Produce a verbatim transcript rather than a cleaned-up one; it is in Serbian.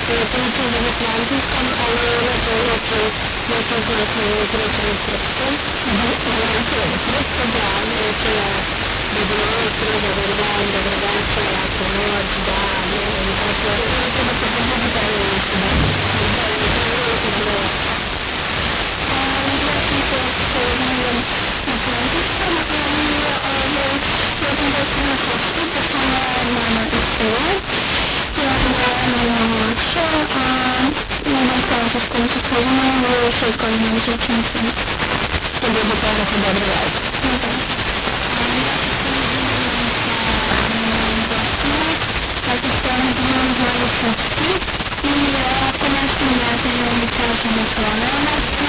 pričam na francuskom, ali inače uopće ne poznajem pričam na srpskom. Srpsko, da, znači dobro jutro, dobar dan, dobro večer, laku noć, dan, i tako. Kako da se pozdravite u studiju? Ja sam se spoznala na francuskom, ali ja sam dosta na srpsku, pa sam mama iz sela. Ja sam mama lakša, a na francuskom se spoznala u šest godina da se učim francuski. To je bilo pravo kako dobro radi. Da. Zato što oni znaju srpski i ako nešto ne znaju, oni kažu da se one